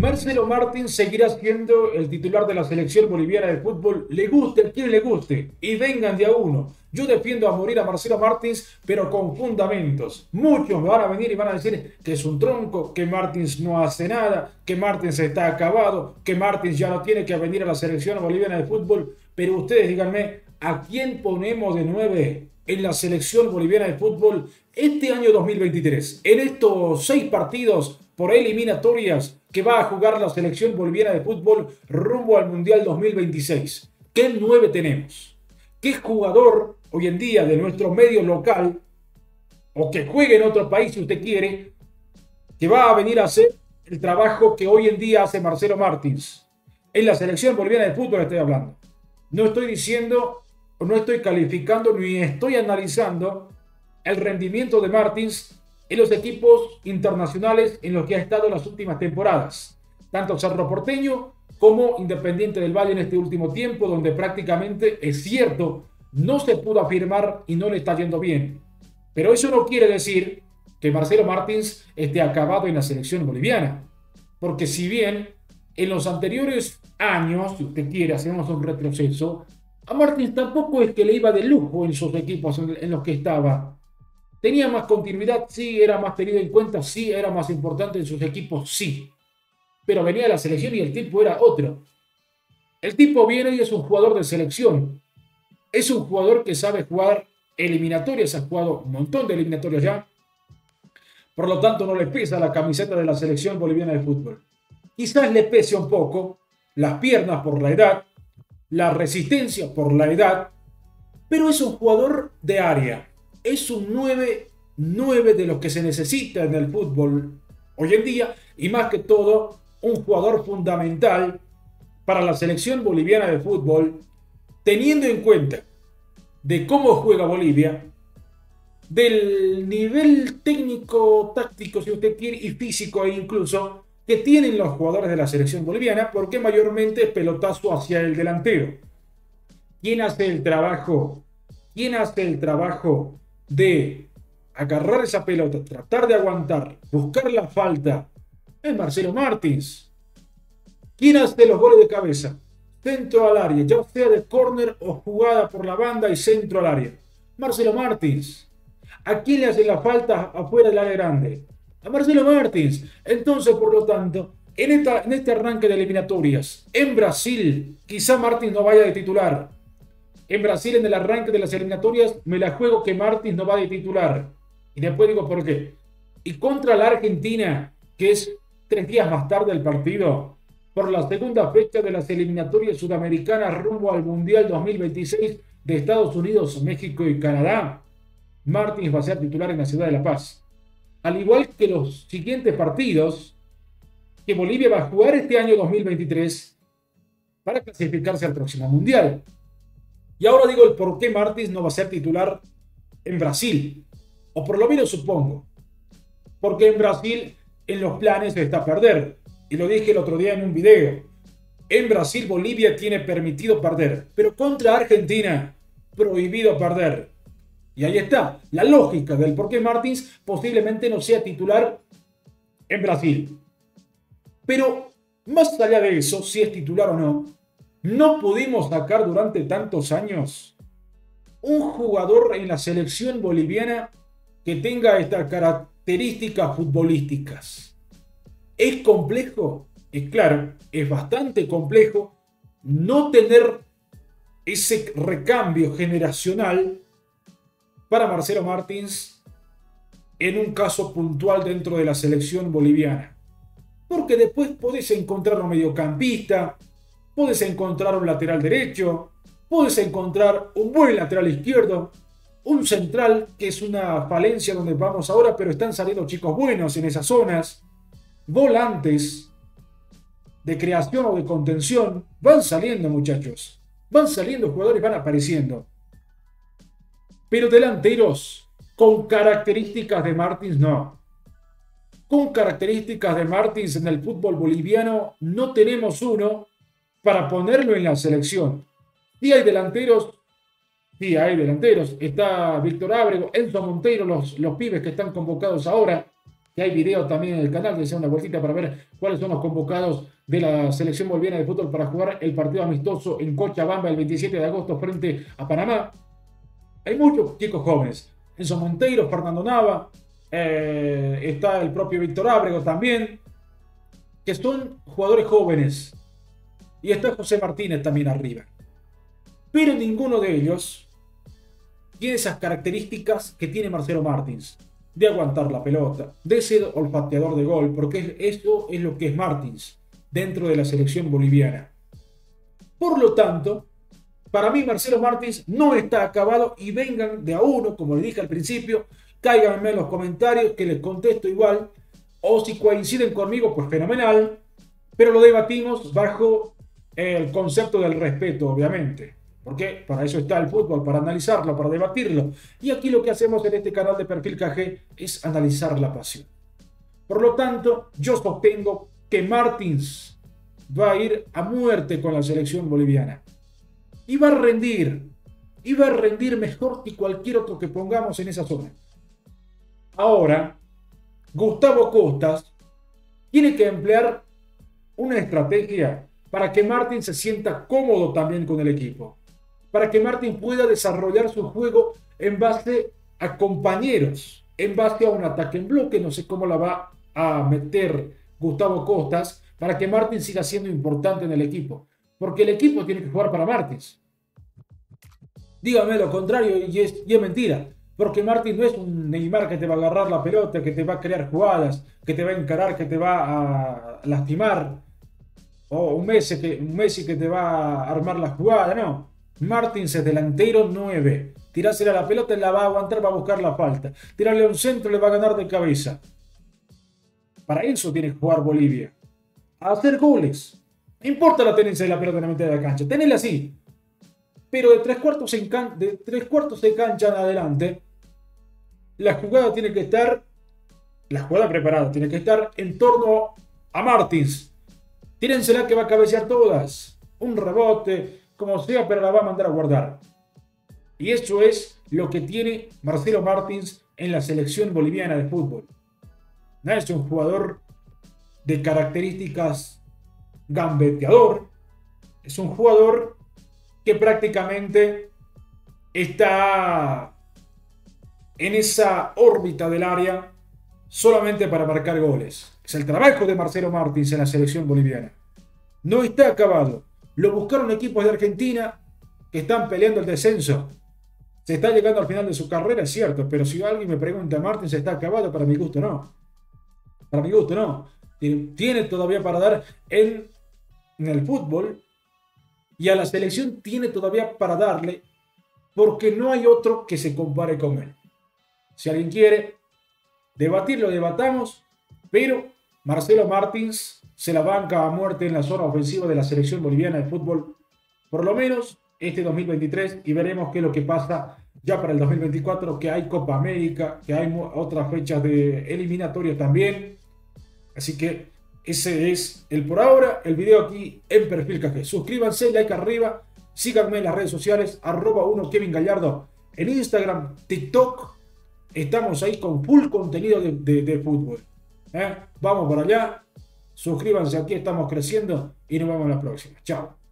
Marcelo Martín seguirá siendo el titular de la selección boliviana de fútbol, le guste a quien le guste, y vengan de a uno. Yo defiendo a morir a Marcelo Martins, pero con fundamentos. Muchos me van a venir y van a decir que es un tronco, que Martins no hace nada, que Martins está acabado, que Martins ya no tiene que venir a la selección boliviana de fútbol. Pero ustedes díganme, ¿a quién ponemos de 9 en la selección boliviana de fútbol este año 2023? En estos 6 partidos por eliminatorias que va a jugar la selección boliviana de fútbol rumbo al Mundial 2026. ¿Qué 9 tenemos? ¿Qué jugador hoy en día de nuestro medio local, o que juegue en otro país si usted quiere, que va a venir a hacer el trabajo que hoy en día hace Marcelo Martins? En la selección boliviana de fútbol estoy hablando. No estoy diciendo, o no estoy calificando, ni estoy analizando el rendimiento de Martins en los equipos internacionales en los que ha estado en las últimas temporadas, tanto Cerro Porteño como Independiente del Valle en este último tiempo, donde prácticamente, es cierto, no se pudo afirmar y no le está yendo bien. Pero eso no quiere decir que Marcelo Martins esté acabado en la selección boliviana, porque si bien en los anteriores años, si usted quiere, hacemos un retroceso, a Martins tampoco es que le iba de lujo en sus equipos en los que estaba. ¿Tenía más continuidad? Sí. ¿Era más tenido en cuenta? Sí. ¿Era más importante en sus equipos? Sí. Pero venía de la selección y el tipo era otro. El tipo viene y es un jugador de selección. Es un jugador que sabe jugar eliminatorias. Ha jugado un montón de eliminatorias ya. Por lo tanto, no le pesa la camiseta de la selección boliviana de fútbol. Quizás le pese un poco las piernas por la edad, la resistencia por la edad, pero es un jugador de área. Es un 9 de los que se necesita en el fútbol hoy en día, y más que todo un jugador fundamental para la selección boliviana de fútbol, teniendo en cuenta de cómo juega Bolivia, del nivel técnico, táctico, si usted quiere, y físico e incluso, que tienen los jugadores de la selección boliviana, porque mayormente es pelotazo hacia el delantero. ¿Quién hace el trabajo? ¿Quién hace el trabajo de agarrar esa pelota, tratar de aguantar, buscar la falta? Es Marcelo Martins. ¿Quién hace los goles de cabeza? Centro al área, ya sea de córner o jugada por la banda y centro al área. Marcelo Martins. ¿A quién le hace la falta afuera del área grande? A Marcelo Martins. Entonces, por lo tanto, en este arranque de eliminatorias, en Brasil, quizá Martins no vaya de titular. En Brasil, en el arranque de las eliminatorias, me la juego que Martins no va de titular. Y después digo por qué. Y contra la Argentina, que es 3 días más tarde el partido, por la segunda fecha de las eliminatorias sudamericanas rumbo al Mundial 2026 de Estados Unidos, México y Canadá, Martins va a ser titular en la ciudad de La Paz. Al igual que los siguientes partidos que Bolivia va a jugar este año 2023 para clasificarse al próximo Mundial. Y ahora digo el por qué Martins no va a ser titular en Brasil. O por lo menos supongo. Porque en Brasil en los planes está perder. Y lo dije el otro día en un video. En Brasil Bolivia tiene permitido perder. Pero contra Argentina prohibido perder. Y ahí está la lógica del por qué Martins posiblemente no sea titular en Brasil. Pero más allá de eso, si es titular o no, no pudimos sacar durante tantos años un jugador en la selección boliviana que tenga estas características futbolísticas. ¿Es complejo? Es claro, es bastante complejo no tener ese recambio generacional para Marcelo Martins en un caso puntual dentro de la selección boliviana. Porque después podés encontrar un mediocampista, podés encontrar un lateral derecho, podés encontrar un buen lateral izquierdo, un central, que es una falencia donde vamos ahora, pero están saliendo chicos buenos en esas zonas, volantes de creación o de contención, van saliendo muchachos, van saliendo jugadores, van apareciendo. Pero delanteros con características de Martins no. Con características de Martins en el fútbol boliviano no tenemos uno para ponerlo en la selección. Sí hay delanteros, sí hay delanteros. Está Víctor Ábrego, Enzo Monteiro, los pibes que están convocados ahora. que hay video también en el canal, que sea una vueltita para ver cuáles son los convocados de la selección boliviana de fútbol para jugar el partido amistoso en Cochabamba el 27 de agosto frente a Panamá. Hay muchos chicos jóvenes. Enzo Monteiro, Fernando Nava, está el propio Víctor Ábrego también, que son jugadores jóvenes. Y está José Martínez también arriba. Pero ninguno de ellos tiene esas características que tiene Marcelo Martins. De aguantar la pelota, de ser olfateador de gol, porque eso es lo que es Martins dentro de la selección boliviana. Por lo tanto, para mí Marcelo Martins no está acabado y vengan de a uno, como le dije al principio, cáiganme en los comentarios que les contesto igual, o si coinciden conmigo, pues fenomenal, pero lo debatimos bajo el concepto del respeto, obviamente, porque para eso está el fútbol, para analizarlo, para debatirlo, y aquí lo que hacemos en este canal de Perfil KG es analizar la pasión. Por lo tanto, yo sostengo que Martins va a ir a muerte con la selección boliviana. Y va a rendir mejor que cualquier otro que pongamos en esa zona. Ahora, Gustavo Costas tiene que emplear una estrategia para que Martín se sienta cómodo también con el equipo. Para que Martín pueda desarrollar su juego en base a compañeros, en base a un ataque en bloque. No sé cómo la va a meter Gustavo Costas para que Martín siga siendo importante en el equipo. Porque el equipo tiene que jugar para Martins. Dígame lo contrario y es mentira. Porque Martins no es un Neymar que te va a agarrar la pelota, que te va a crear jugadas, que te va a encarar, que te va a lastimar. O un Messi que te va a armar la jugada. No. Martins es delantero 9. Tirásela a la pelota, la va a aguantar, va a buscar la falta. Tirarle a un centro, le va a ganar de cabeza. Para eso tiene que jugar Bolivia. A hacer goles. No importa la tenencia de la pelota en la mitad de la cancha. Tenela así. Pero de tres cuartos de cancha en adelante, la jugada preparada tiene que estar en torno a Martins. Tírensela que va a cabecear todas. Un rebote, como sea, pero la va a mandar a guardar. Y eso es lo que tiene Marcelo Martins en la selección boliviana de fútbol. No es un jugador de características gambeteador. Es un jugador que prácticamente está en esa órbita del área solamente para marcar goles. Es el trabajo de Marcelo Martins en la selección boliviana. No está acabado. Lo buscaron equipos de Argentina que están peleando el descenso. Se está llegando al final de su carrera, es cierto, pero si alguien me pregunta, Martins está acabado, para mi gusto no. Para mi gusto no. Tiene todavía para dar en el fútbol. Y a la selección tiene todavía para darle, porque no hay otro que se compare con él. Si alguien quiere debatirlo, debatamos, pero Marcelo Martins se la banca a muerte en la zona ofensiva de la selección boliviana de fútbol, por lo menos este 2023, y veremos qué es lo que pasa ya para el 2024, que hay Copa América, que hay otras fechas de eliminatoria también. Así que ese es el por ahora, el video aquí en Perfil KG. Suscríbanse, like arriba, síganme en las redes sociales, @1 Kevin Gallardo, en Instagram, TikTok. Estamos ahí con full contenido de fútbol. Vamos para allá, suscríbanse, aquí estamos creciendo y nos vemos la próxima. Chao.